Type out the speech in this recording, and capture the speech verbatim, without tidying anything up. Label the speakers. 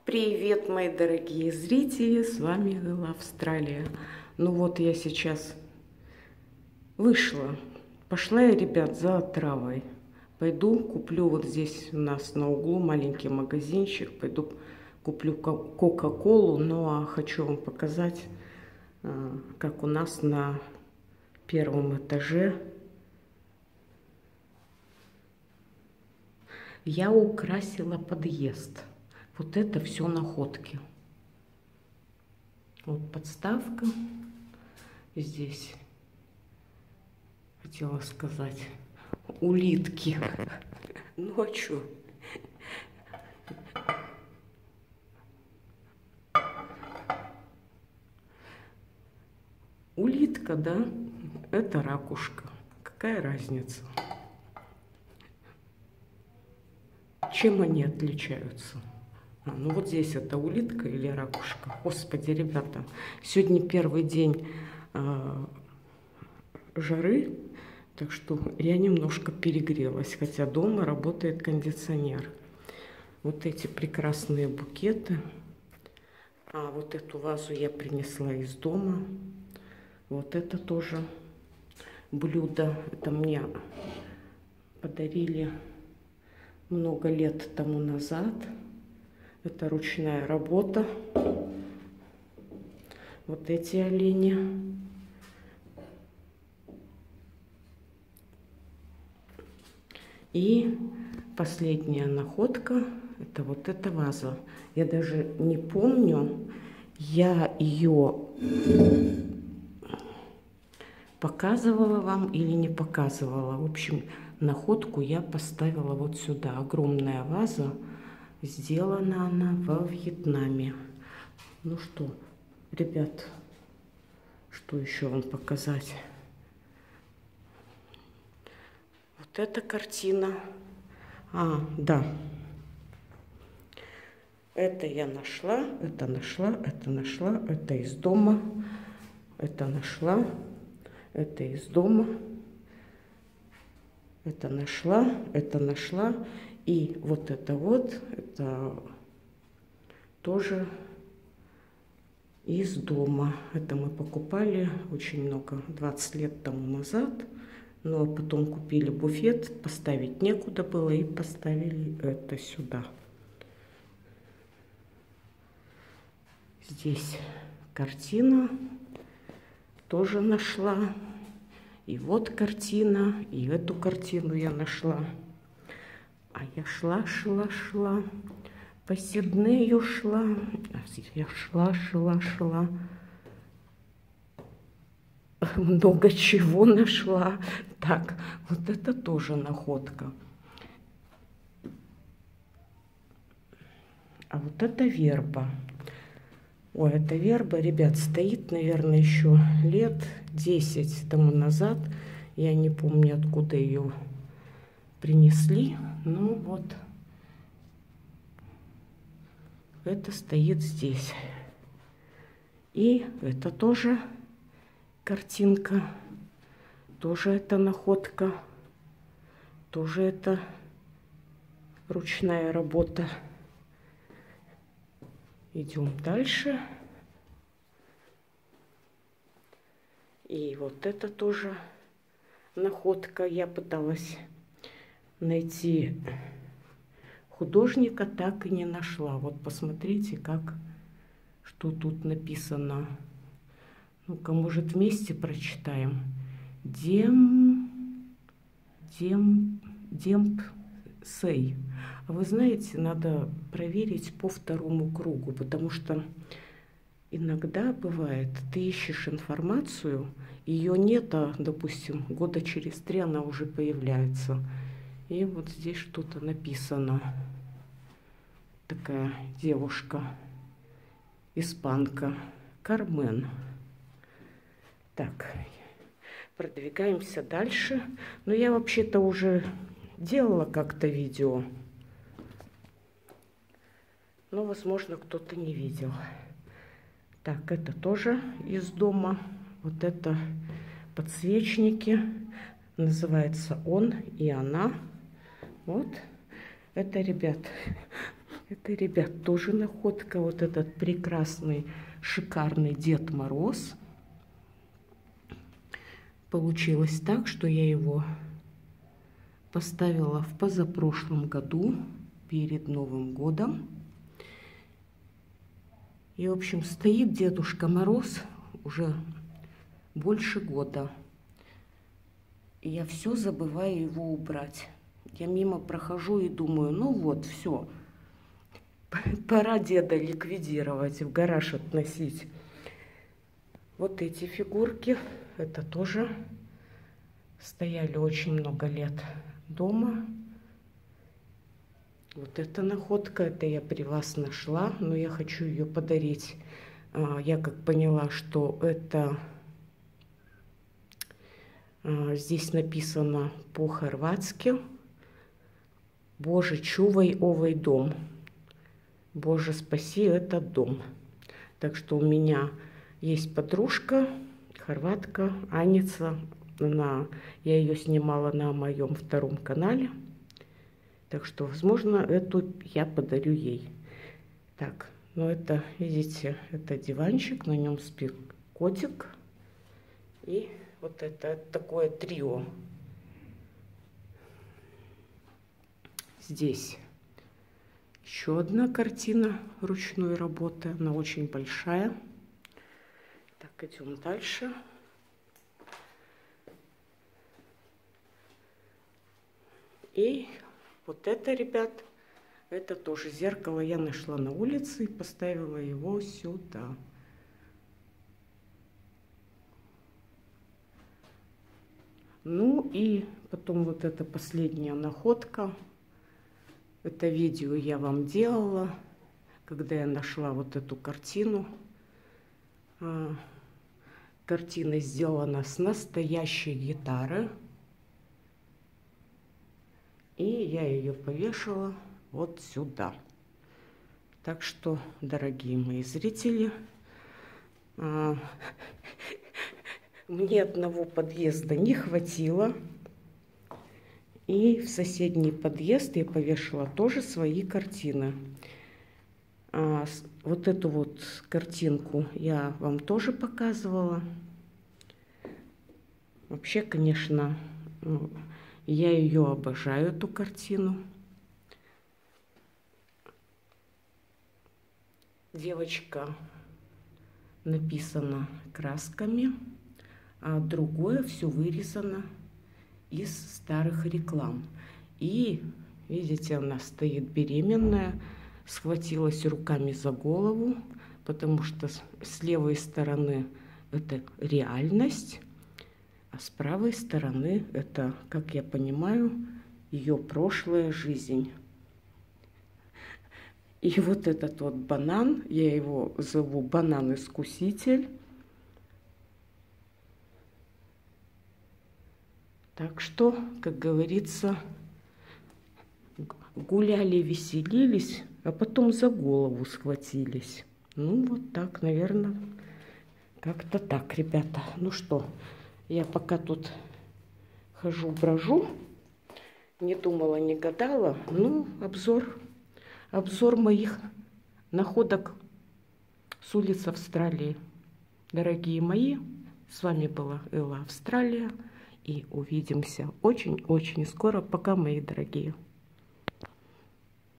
Speaker 1: Привет, мои дорогие зрители, с вами Элла Австралия. Ну вот я сейчас вышла, пошла я, ребят, за травой. Пойду куплю вот здесь у нас на углу маленький магазинчик, пойду куплю кока-колу, ну а хочу вам показать, как у нас на первом этаже я украсила подъезд. Вот это все находки. Вот подставка. Здесь, хотела сказать, улитки. Ну а что? Улитка, да? Это ракушка. Какая разница? Чем они отличаются? А, ну вот здесь это улитка или ракушка. Господи, ребята, сегодня первый день э, жары, так что я немножко перегрелась, хотя дома работает кондиционер. Вот эти прекрасные букеты. А вот эту вазу я принесла из дома. Вот это тоже блюдо. Это мне подарили много лет тому назад. Это ручная работа. Вот эти олени. И последняя находка, это вот эта ваза. Я даже не помню, я ее показывала вам или не показывала. В общем, находку я поставила вот сюда. Огромная ваза. Сделана она во Вьетнаме. Ну что, ребят, что еще вам показать? Вот эта картина. А, да. Это я нашла, это нашла, это нашла, это из дома. Это нашла, это из дома. Это нашла, это нашла. И вот это вот, это тоже из дома. Это мы покупали очень много, двадцать лет тому назад. Но потом купили буфет, поставить некуда было и поставили это сюда. Здесь картина тоже нашла. И вот картина, и эту картину я нашла. А я шла, шла, шла, по Сиднею шла, я шла, шла, шла, много чего нашла. Так, вот это тоже находка. А вот это верба. Ой, эта верба, ребят, стоит, наверное, еще лет десять тому назад. Я не помню, откуда ее принесли. Ну вот, это стоит здесь. И это тоже картинка, тоже это находка, тоже это ручная работа. Идем дальше. И вот это тоже находка. Я пыталась найти художника, так и не нашла. Вот посмотрите, как, что тут написано. Ну-ка, может, вместе прочитаем. Дем, дем, демпсей. А вы знаете, надо проверить по второму кругу, потому что иногда бывает, ты ищешь информацию, ее нет, а, допустим, года через три она уже появляется. И вот здесь что-то написано. Такая девушка, испанка, Кармен. Так, продвигаемся дальше. Но я вообще-то уже делала как-то видео. Но, возможно, кто-то не видел. Так, это тоже из дома. Вот это подсвечники. Называется «Он и она». Вот. Это, ребят, Это, ребят, тоже находка. Вот этот прекрасный, шикарный Дед Мороз. Получилось так, что я его поставила в позапрошлом году, перед Новым годом. И, в общем, стоит Дедушка Мороз уже больше года. И я все забываю его убрать. Я мимо прохожу и думаю, ну вот, все. Пора деда ликвидировать, в гараж относить. Вот эти фигурки, это тоже стояли очень много лет дома. Вот эта находка, это я при вас нашла, но я хочу ее подарить. Я как поняла, что это здесь написано по-хорватски «Боже, чувай овой дом». Боже, спаси этот дом. Так что у меня есть подружка, хорватка, Аница. Она, я ее снимала на моем втором канале. Так что, возможно, эту я подарю ей. Так, ну это, видите, это диванчик, на нем спит котик. И вот это, это такое трио. Здесь еще одна картина ручной работы. Она очень большая. Так, идем дальше. И вот это, ребят, это тоже зеркало я нашла на улице и поставила его сюда. Ну и потом вот эта последняя находка. Это видео я вам делала, когда я нашла вот эту картину. Картина сделана с настоящей гитары. И я ее повешала вот сюда. Так что, дорогие мои зрители, мне одного подъезда не хватило. И в соседний подъезд я повешала тоже свои картины. А вот эту вот картинку я вам тоже показывала. Вообще, конечно, я ее обожаю, эту картину. Девочка написана красками, а другое все вырезано из старых реклам. И, видите, она стоит беременная, схватилась руками за голову, потому что с левой стороны это реальность, а с правой стороны это, как я понимаю, ее прошлая жизнь. И вот этот вот банан, я его зову банан-искуситель. Так что, как говорится, гуляли, веселились, а потом за голову схватились. Ну, вот так, наверное, как-то так, ребята. Ну что, я пока тут хожу-брожу, не думала, не гадала. Ну, обзор, обзор моих находок с улиц Австралии. Дорогие мои, с вами была Элла Австралия. И увидимся очень-очень скоро. Пока, мои дорогие.